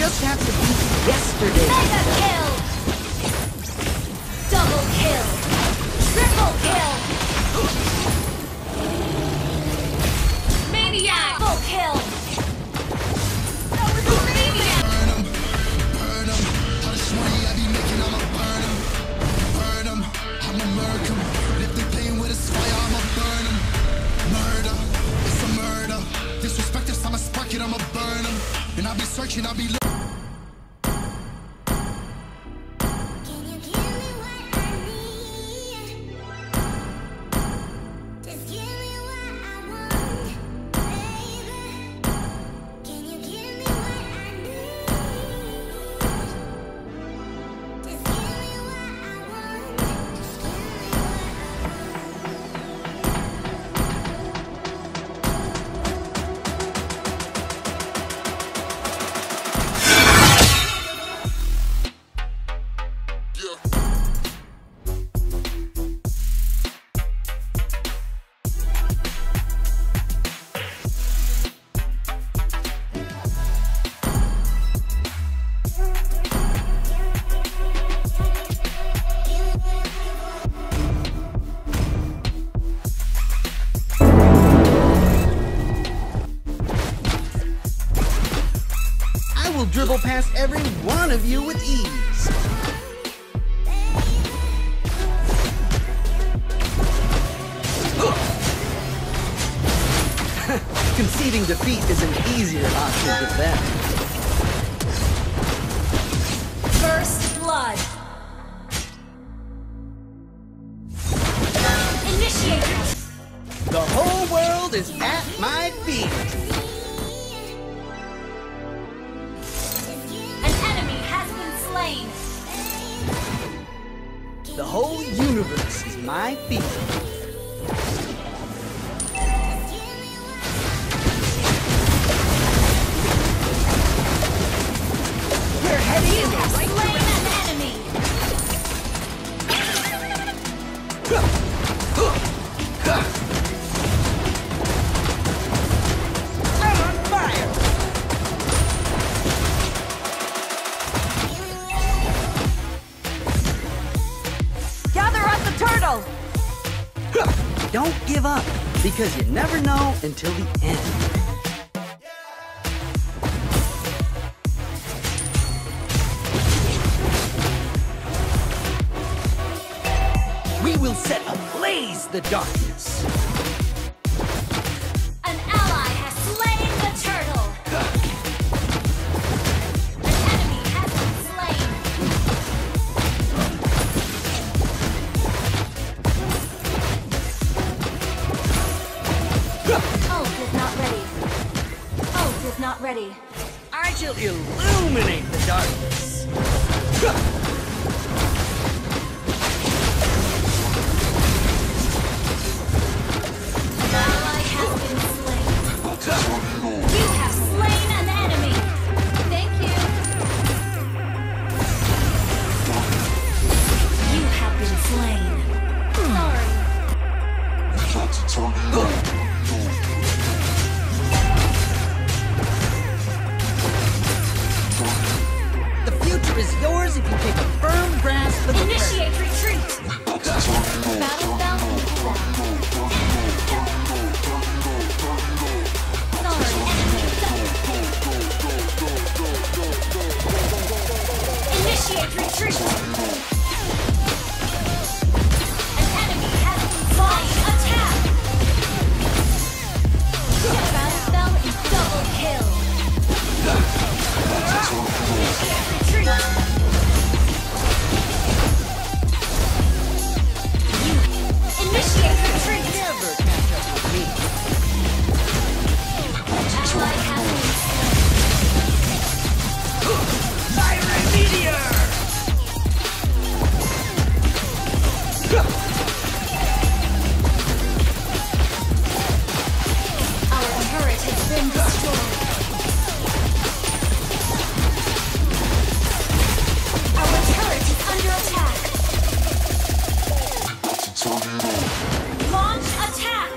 just have to beat yesterday. Mega kill! Double kill! Triple kill! Maniac! Full kill! That was a maniac! Burn 'em. All this money I be making, I'ma burn 'em. I'ma murk 'em. If they playing with us fire, I'ma burn 'em. Murder, it's a murder. Disrespect if I'ma spark it, I'ma burn 'em. And I'll be searching, I'll be looking. I will dribble past every one of you with ease. Conceding defeat is an easier option to them. First blood! Initiate! The whole world is at my feet. The whole universe is my feet. We're heading in the right direction. An enemy! I'm on fire! Turtle! Don't give up, because you never know until the end. We will set ablaze the darkness. An ally has slain the turtle! An enemy has been slain! Ult is not ready. Ult is not ready. I shall illuminate the darkness. An ally has been slain. You have slain an enemy. Thank you. You have been slain. Sorry. The future is yours if you take a firm grasp of the Initiate retreat. Battle spell Initiate retreat. An enemy has been slain. Attack. Battle spell is double kill. Retreat. Initiate retreat. never catch up with me. Ally has been Fire meteor! Our turret has been destroyed. Our turret is under attack. Launch attack.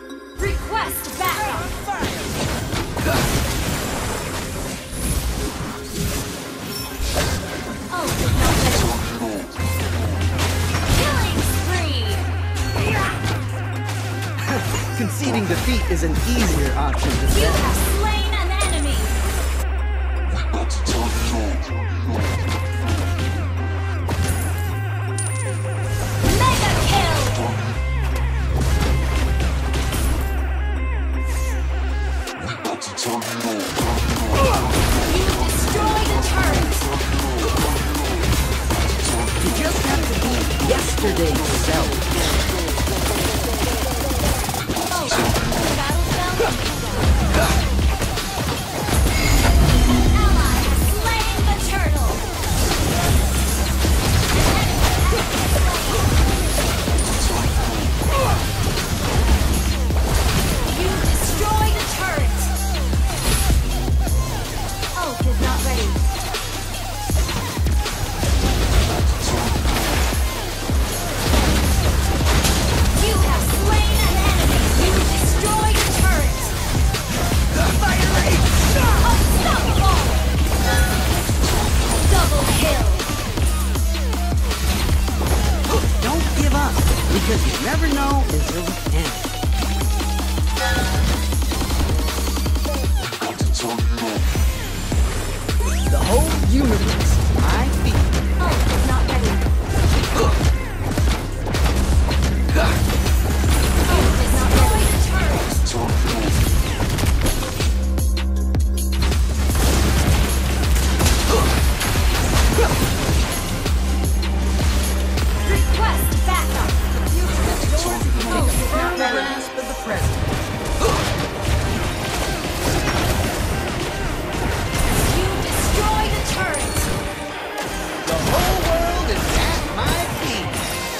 Request backup. Conceding defeat is an easier option to You set. have slain an enemy. Mega kill. You destroyed a turret. You just have to be yesterday's self. Oh, battle spell. An ally has slain the turtle. You destroyed a turret. Ult is not ready. You have slain an enemy. You destroyed a turret. Fire rate! Unstoppable. Double kill. Don't give up, because you never know if you'll end. The whole universe is my feet. Ult is not ready. Ult is not ready. Turret. Request backup. Ult is not ready. Grasp of the present. You destroyed a turret. The whole world is at my feet.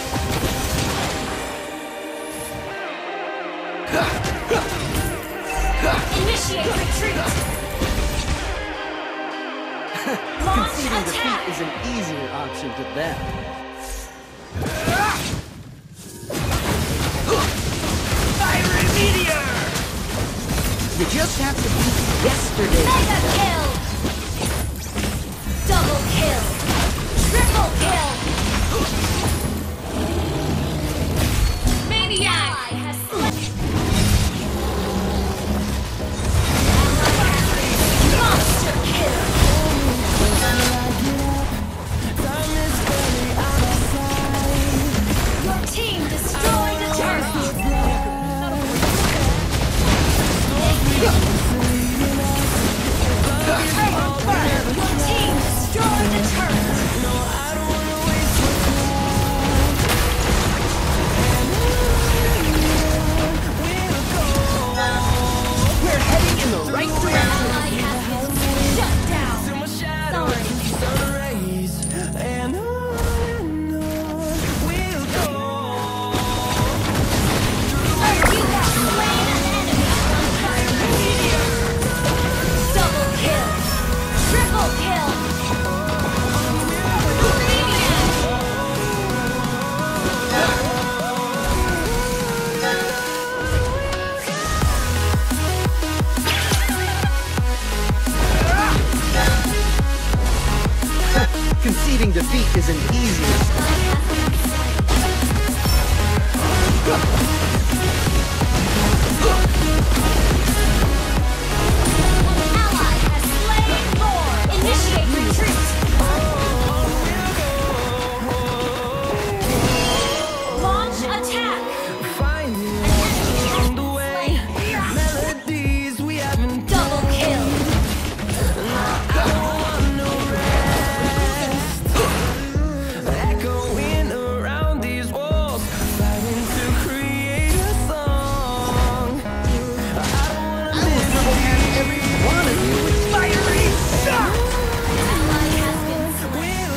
Initiate retreat. Launch Conceding attack. defeat is an easier option to them. Fire meteor! You just have to beat yesterday. Mega kill. Double kill. Triple kill. Maniac has slain. Monster kill. Your team destroyed a turret. Your team destroyed a turret. We're heading in the right direction. Ally has been shut down. Sorry. You have slain an enemy. Double kill. Triple kill. Conceding defeat is an easier. Ally has slain Thor. Initiate retreat. Launch attack. Double kill. Every one of you with fiery shots. Ally has been slain.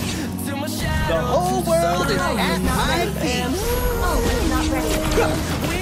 The whole world is at my feet. Ult is not ready.